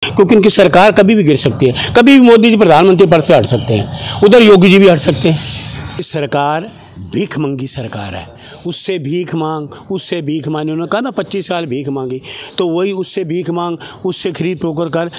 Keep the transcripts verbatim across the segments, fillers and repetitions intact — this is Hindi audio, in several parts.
क्योंकि उनकी सरकार कभी भी गिर सकती है, कभी भी मोदी जी प्रधानमंत्री पद से हट सकते हैं, उधर योगी जी भी हट सकते हैं। सरकार भीख मंगी सरकार है, उससे भीख मांग, उससे भीख मांग, उन्होंने कहा ना पच्चीस साल भीख मांगी, तो वही उससे भीख मांग, उससे खरीद पोकर कर।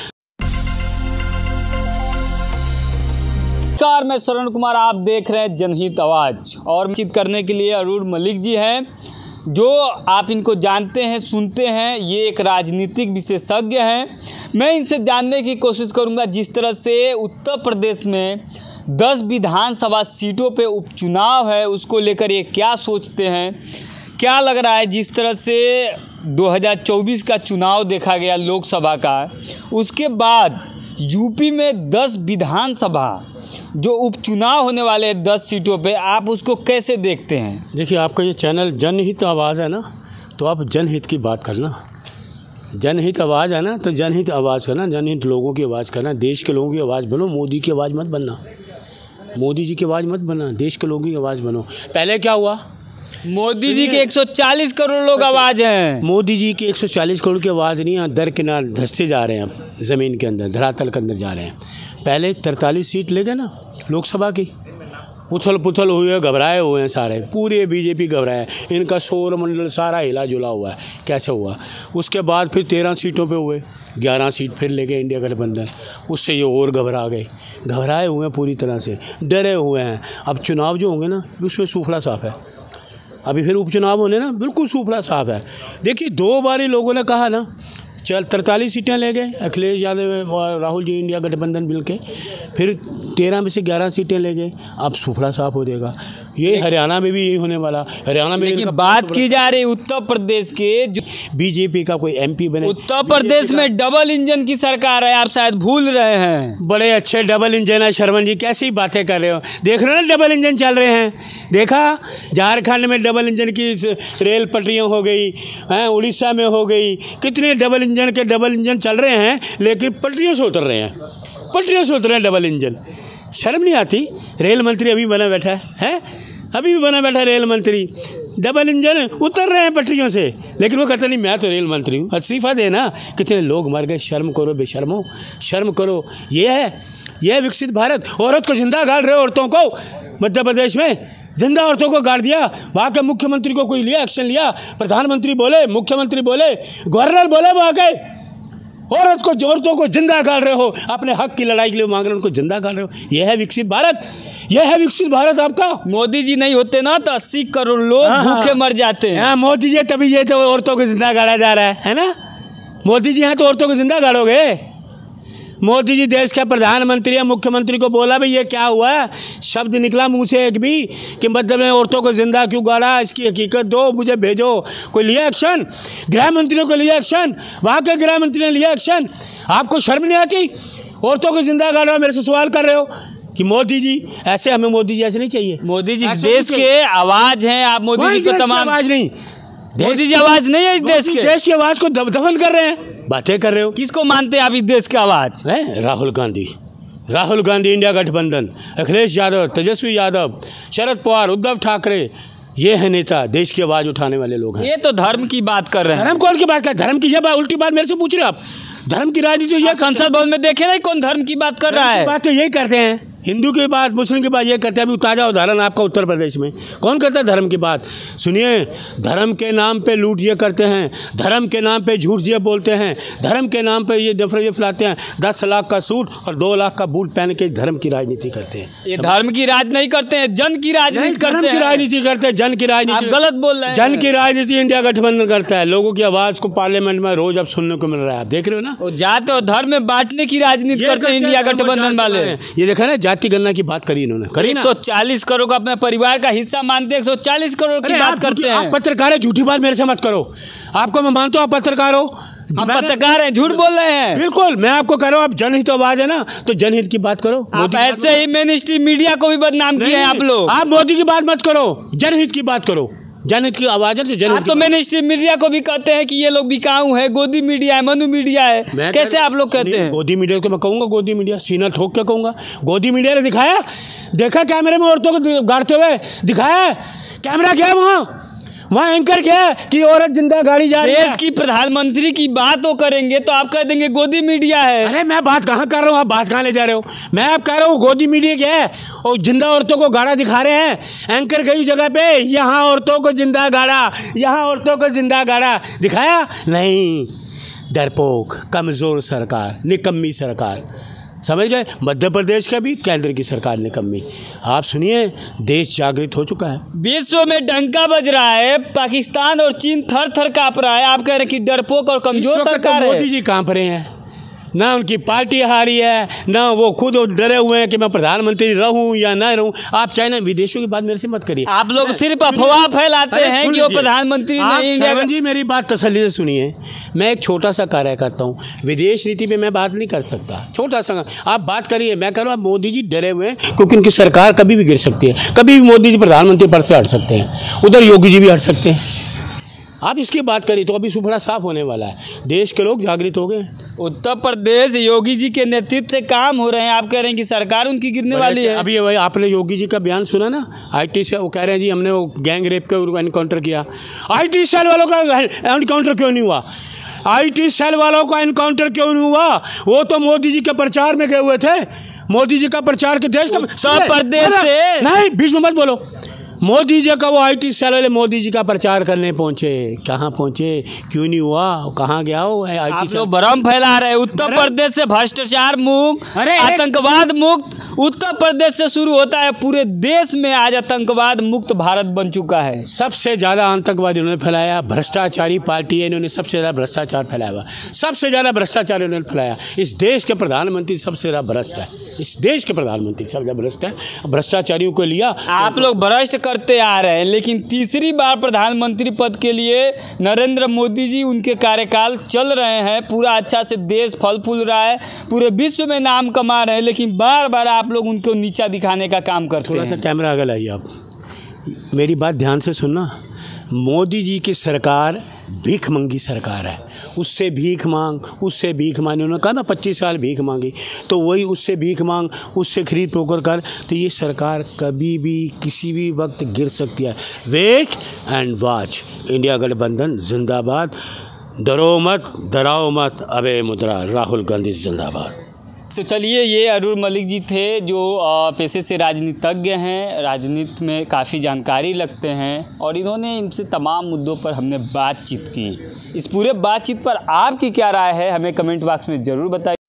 नमस्कार, मैं श्रवण कुमार, आप देख रहे हैं जनहित आवाज़। और बातचीत करने के लिए अरुण मलिक जी हैं, जो आप इनको जानते हैं, सुनते हैं। ये एक राजनीतिक विशेषज्ञ हैं। मैं इनसे जानने की कोशिश करूंगा जिस तरह से उत्तर प्रदेश में दस विधानसभा सीटों पे उपचुनाव है, उसको लेकर ये क्या सोचते हैं, क्या लग रहा है। जिस तरह से दो हज़ार चौबीस का चुनाव देखा गया लोकसभा का, उसके बाद यूपी में दस विधानसभा जो उपचुनाव होने वाले हैं दस सीटों पे, आप उसको कैसे देखते हैं? देखिए, आपका ये चैनल जनहित आवाज़ है ना, तो आप जनहित की बात करना। जनहित आवाज़ है ना, तो जनहित आवाज़ करना, जनहित लोगों की आवाज़ करना, देश के लोगों की आवाज़ बनो। मोदी की आवाज़ मत बनना, मोदी जी की आवाज़ मत बनना, देश के लोगों की आवाज़ बनो। पहले क्या हुआ, मोदी जी के एक सौ चालीस करोड़ लोग आवाज़ हैं। मोदी जी की एक सौ चालीस करोड़ की आवाज़ नहीं, दर किनार धंसते जा रहे हैं, अब ज़मीन के अंदर, धरातल के अंदर जा रहे हैं। पहले तरतालीस सीट ले गए ना लोकसभा की, उथल पुथल हुए, घबराए हुए हैं सारे, पूरे बीजेपी घबराए, इनका सौर मंडल सारा हिला जुला हुआ है। कैसे हुआ? उसके बाद फिर तेरह सीटों पे हुए, ग्यारह सीट फिर ले गए इंडिया गठबंधन, उससे ये और घबरा गए, घबराए हुए हैं, पूरी तरह से डरे हुए हैं। अब चुनाव जो होंगे ना, उसमें सूखड़ा साफ है। अभी फिर उपचुनाव होने ना, बिल्कुल सूखड़ा साफ है। देखिए, दो बार ही लोगों ने कहा ना, चल तरतालीस सीटें ले गए अखिलेश यादव और राहुल जी इंडिया गठबंधन मिल के, फिर तेरह में से ग्यारह सीटें ले गए। अब सूखड़ा साफ हो जाएगा। ये हरियाणा में भी यही होने वाला। हरियाणा में लेकिन बात की जा रही उत्तर प्रदेश के, जो बीजेपी का कोई एमपी बने। उत्तर प्रदेश में डबल इंजन की सरकार है, आप शायद भूल रहे हैं। बड़े अच्छे डबल इंजन है शर्मन जी, कैसी बातें कर रहे हो। देख रहे हो ना, डबल इंजन चल रहे हैं। देखा, झारखंड में डबल इंजन की रेल पटरियाँ हो गई हैं, उड़ीसा में हो गई, कितने डबल इंजन के डबल इंजन चल रहे हैं, लेकिन पटरियों से उतर रहे हैं, पटरियों से उतर रहे हैं डबल इंजन। शर्म नहीं आती? रेल मंत्री अभी बना बैठा है, है? अभी भी बना बैठा रेल मंत्री, डबल इंजन उतर रहे हैं पटरियों से, लेकिन वो कहता नहीं मैं तो रेल मंत्री हूँ। इस्तीफा देना, कितने लोग मर गए। शर्म करो बेशर्मो, शर्म करो। ये है, ये है विकसित भारत। औरत को जिंदा गाड़ रहे हो, औरतों को मध्य प्रदेश में जिंदा औरतों को गाड़ दिया। वहाँ के मुख्यमंत्री को कोई लिया, एक्शन लिया? प्रधानमंत्री बोले, मुख्यमंत्री बोले, गवर्नर बोले, वहाँ के औरत को, औरतों को जिंदा गाड़ रहे हो। अपने हक की लड़ाई के लिए मांग रहे हो, उनको जिंदा गाड़ रहे हो। यह है विकसित भारत, यह है विकसित भारत आपका। मोदी जी नहीं होते ना तो अस्सी करोड़ लोग भूखे मर जाते हैं। हाँ, मोदी जी तभी ये तो औरतों को जिंदा गाड़ा जा रहा है, है ना? मोदी जी हैं तो औरतों को जिंदा गाड़ोगे? मोदी जी देश के प्रधानमंत्री या मुख्यमंत्री को बोला भाई ये क्या हुआ? शब्द निकला मुंह से एक भी कि मतलब में औरतों को जिंदा क्यों गाड़ा, इसकी हकीकत दो, मुझे भेजो। कोई लिया एक्शन? गृह मंत्री को लिया एक्शन? वहाँ के गृह मंत्री ने लिया एक्शन? आपको शर्म नहीं आती? औरतों को जिंदा गाड़ा, मेरे से सवाल कर रहे हो कि मोदी जी ऐसे, हमें मोदी जी ऐसे नहीं चाहिए। मोदी जी देश के आवाज़ हैं, आप मोदी जी को तमाम आवाज़ नहीं, मोदी जी आवाज़ नहीं है इस देश के। देश की आवाज़ को दफन कर रहे हैं, बातें कर रहे हो। किसको मानते हैं आप इस देश की आवाज़? है राहुल गांधी, राहुल गांधी इंडिया गठबंधन, अखिलेश यादव, तेजस्वी यादव, शरद पवार, उद्धव ठाकरे, ये है नेता, देश की आवाज़ उठाने वाले लोग हैं। ये तो धर्म की बात कर रहे हैं। धर्म कौन की बात कर? धर्म की जब उल्टी बात मेरे से पूछ रहे हो आप? धर्म की राजनीति ये संसद भवन में देखे नहीं कौन धर्म की बात कर रहा है? बात तो यही करते हैं, हिंदू की बात, मुस्लिम की बात ये करते हैं। अभी ताज़ा उदाहरण आपका उत्तर प्रदेश में कौन करता है धर्म की बात? सुनिए, धर्म के नाम पे लूट ये करते हैं, धर्म के नाम पे झूठ ये बोलते हैं, धर्म के नाम पे ये नफरत ये फैलाते हैं। दस लाख का सूट और दो लाख का बूट पहन के धर्म की राजनीति करते हैं। ये धर्म की राज नहीं करते हैं, जन की राजनीति करते हैं। राजनीति करते हैं, जन की राजनीति। आप गलत बोल रहे हैं। जन की राजनीति इंडिया गठबंधन करता है। लोगों की आवाज़ को पार्लियामेंट में रोज अब सुनने को मिल रहा है, आप देख रहे हो ना। वो जाते और धर्म में बांटने की राजनीति करते हैं इंडिया गठबंधन वाले। ये देखा ना, जाति गणना की बात करी इन्होंने, करी ना। एक सौ चालीस करोड़ को अपने परिवार का हिस्सा मानते हैं, एक सौ चालीस करोड़ की बात करते हैं। आप पत्रकार है, झूठी बात मेरे से मत करो। आपको मैं मानता हूँ आप पत्रकार हो, हम पत्रकार हैं, झूठ बोल रहे हैं। बिल्कुल, मैं आपको कह रहा हूँ, आप जनहित आवाज़ है ना, तो जनहित की बात करो। आप ऐसे ही मेन स्ट्रीम मीडिया को भी बदनाम किए हैं आप लोग। आप मोदी की बात मत करो, जनहित की बात करो। जनहित की आवाज़ है तो जनहित। आप तो मेन स्ट्रीम मीडिया को भी कहते हैं कि ये लोग बिकाऊ है, गोदी मीडिया है, मनु मीडिया है। कैसे आप लोग कहते हैं? गोदी मीडिया को मैं कहूँगा, गोदी मीडिया सीना ठोक के कहूँगा। गोदी मीडिया ने दिखाया, देखा कैमरे में औरतों को गाड़ते हुए, दिखाया कैमरा क्या वहाँ? वहाँ एंकर क्या है कि औरत जिंदा गाड़ी जा रही है। देश की प्रधानमंत्री की बात तो करेंगे तो आप कह देंगे गोदी मीडिया है। अरे मैं बात कहाँ कर रहा हूँ, आप बात कहाँ ले जा रहे हो। मैं आप कह रहा हूँ गोदी मीडिया क्या है, और जिंदा औरतों को गाड़ा दिखा रहे हैं एंकर कई जगह पे। यहाँ औरतों को जिंदा गाड़ा, यहाँ औरतों को जिंदा गाड़ा दिखाया नहीं। डरपोक, कमज़ोर सरकार, निकम्मी सरकार, समझ गए। मध्य प्रदेश का भी, केंद्र की सरकार निकम्मी। आप सुनिए, देश जागृत हो चुका है। विश्व में डंका बज रहा है, पाकिस्तान और चीन थर थर काँप रहा है। आप कह रहे हैं कि डरपोक और कमजोर सरकार है। मोदी जी काँप रहे हैं, ना उनकी पार्टी हारी है, ना वो खुद डरे हुए हैं कि मैं प्रधानमंत्री रहूं या ना रहूं। आप चाहे ना विदेशों की बात मेरे से मत करिए। आप लोग सिर्फ अफवाह फैलाते हैं कि वो प्रधानमंत्री नहीं। श्रवण जी मेरी बात तसल्ली से सुनिए, मैं एक छोटा सा कार्य करता हूँ, विदेश नीति पे मैं बात नहीं कर सकता। छोटा सा आप बात करिए, मैं कह रहा हूँ मोदी जी डरे हुए हैं क्योंकि उनकी सरकार कभी भी गिर सकती है, कभी भी मोदी जी प्रधानमंत्री पद से हट सकते हैं, उधर योगी जी भी हट सकते हैं। आप इसकी बात करिए तो अभी सुबह साफ होने वाला है, देश के लोग जागृत हो गए। उत्तर प्रदेश योगी जी के नेतृत्व से काम हो रहे हैं, आप कह रहे हैं कि सरकार उनकी गिरने वाली है। अभी वही आपने योगी जी का बयान सुना ना, आईटी से वो कह रहे हैं जी हमने वो गैंग रेप का एनकाउंटर किया। आईटी सेल वालों का एनकाउंटर क्यों नहीं हुआ? आईटी सेल वालों का एनकाउंटर क्यों नहीं हुआ? वो तो मोदी जी के प्रचार में गए हुए थे, मोदी जी का प्रचार के देश का उत्तर प्रदेश से नहीं, बीच में मत बोलो। मोदी जी का वो आईटी सेल वाले मोदी जी का प्रचार करने पहुंचे, कहाँ पहुंचे, क्यों नहीं हुआ, कहाँ गया वो आईटी सेल? भ्रम फैला रहे। उत्तर प्रदेश से भ्रष्टाचार मुक्त, आतंकवाद मुक्त उत्तर प्रदेश से शुरू होता है, पूरे देश में आज आतंकवाद मुक्त भारत बन चुका है। सबसे ज़्यादा आतंकवाद इन्होंने फैलाया, भ्रष्टाचारी पार्टी है, इन्होंने सबसे ज़्यादा भ्रष्टाचार फैलाया हुआ, सबसे ज़्यादा भ्रष्टाचार इन्होंने फैलाया। इस देश के प्रधानमंत्री सबसे ज़्यादा भ्रष्ट है, इस देश के प्रधानमंत्री सबसे ज़्यादा भ्रष्ट है। भ्रष्टाचारियों को लिया, आप लोग भ्रष्ट करते आ रहे हैं, लेकिन तीसरी बार प्रधानमंत्री पद के लिए नरेंद्र मोदी जी, उनके कार्यकाल चल रहे हैं, पूरा अच्छा से देश फल फूल रहा है, पूरे विश्व में नाम कमा रहे हैं, लेकिन बार बार आप लोग उनको नीचा दिखाने का काम करते हैं। थोड़ा सा कैमरा आगे लाइए, आप मेरी बात ध्यान से सुनना। मोदी जी की सरकार भीख मंगी सरकार है, उससे भीख मांग, उससे भीख मांग, उन्होंने कहा ना पच्चीस साल भीख मांगी, तो वही उससे भीख मांग, उससे खरीद पोकर कर, तो ये सरकार कभी भी किसी भी वक्त गिर सकती है। वेट एंड वॉच, इंडिया गठबंधन जिंदाबाद, डरो मत, डराओ मत, अबे मुद्रा, राहुल गांधी जिंदाबाद। तो चलिए, ये अरुण मलिक जी थे, जो पेशे से राजनीतिज्ञ हैं, राजनीति में काफ़ी जानकारी रखते हैं, और इन्होंने इनसे तमाम मुद्दों पर हमने बातचीत की। इस पूरे बातचीत पर आपकी क्या राय है, हमें कमेंट बॉक्स में ज़रूर बताइए।